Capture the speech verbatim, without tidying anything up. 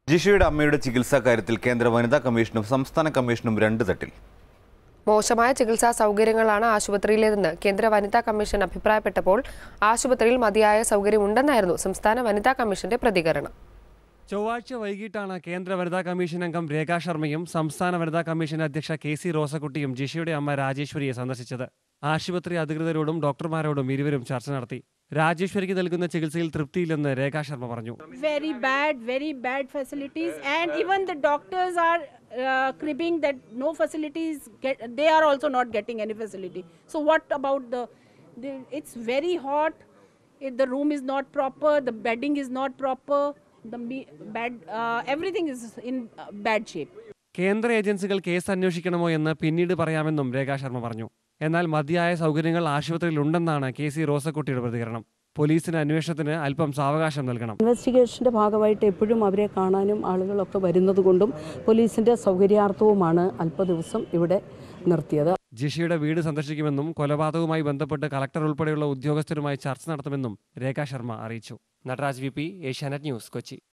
ജിഷയുടെ അമ്മയുടെ ചികിത്സാ കാര്യത്തിൽ കേന്ദ്ര വനിതാ കമ്മീഷനും സംസ്ഥാന കമ്മീഷനും രണ്ട് തട്ടിൽ. മോശമായ ചികിത്സാ സൗകര്യങ്ങളാണ് ആശുപത്രിയിലേതെന്ന് കേന്ദ്ര വനിതാ കമ്മീഷൻ അഭിപ്രായപ്പെട്ടപ്പോൾ ആശുപത്രിയിൽ മതിയായ സൗകര്യമുണ്ടെന്നായിരുന്നു സംസ്ഥാന വനിതാ കമ്മീഷന്റെ പ്രതികരണം. ചൊവ്വാഴ്ച വൈകിട്ടാണ് കേന്ദ്ര വനിതാ കമ്മീഷൻ അംഗം രേഖാ ശർമ്മയും സംസ്ഥാന വനിതാ കമ്മീഷൻ അധ്യക്ഷ കെ സി റോസക്കുട്ടിയും ജിഷയുടെ അമ്മ രാജേശ്വരിയെ സന്ദർശിച്ചത്. ആശുപത്രി അധികൃതരോടും ഡോക്ടർമാരോടും ഇരുവരും ചർച്ച നടത്തി. രാജേശ്വരിക്ക് നൽകുന്ന ചികിത്സയിൽ തൃപ്തിയില്ലെന്ന് രേഖാ ശർമ്മ പറഞ്ഞു. Very bad, very bad facilities, and even the doctors are uh, cribbing that no facilities get, they are also not getting any facility. So what about the, the it's very hot, it, the room is not proper, the bedding is not proper, the bed uh, everything is in uh, bad shape. കേന്ദ്ര ഏജൻസികൾ case അന്വേഷിക്കണമോ എന്ന് പിന്നീട് പറയാമെന്നും രേഖാ ശർമ്മ പറഞ്ഞു. എന്നാൽ മതിയായ സൗകര്യങ്ങൾ ആശുപത്രിയിൽ ഉണ്ടെന്നാണ് കെ സി റോസക്കുട്ടിയുടെ പ്രതികരണം. പോലീസിന് അന്വേഷണത്തിന് അല്പം സാവകാശം നൽകണം. ഇൻവെസ്റ്റിഗേഷന്റെ ഭാഗമായിട്ട് എപ്പോഴും അവരെ കാണാനും ആളുകളൊക്കെ വരുന്നത് കൊണ്ടും പോലീസിന്റെ സൗകര്യാർത്ഥവുമാണ് അല്പ ദിവസം ഇവിടെ നിർത്തിയത്. ജിഷയുടെ വീട് സന്ദർശിക്കുമെന്നും കൊലപാതകവുമായി ബന്ധപ്പെട്ട് കളക്ടർ ഉൾപ്പെടെയുള്ള ഉദ്യോഗസ്ഥരുമായി ചർച്ച നടത്തുമെന്നും രേഖാ ശർമ്മ അറിയിച്ചു. Nataraj V P, Asianet news, Kochi.